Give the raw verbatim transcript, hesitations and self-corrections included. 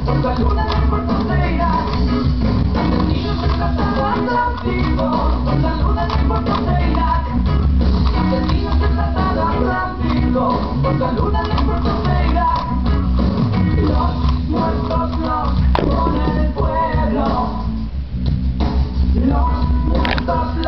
por la luna de puertos de Irak. Asesinos del Tratado Atlántico, por la luna de puertos de Irak. Asesinos del Tratado Atlántico, por la luna de puertos de Irak. Los muertos los pone el pueblo. Los muertos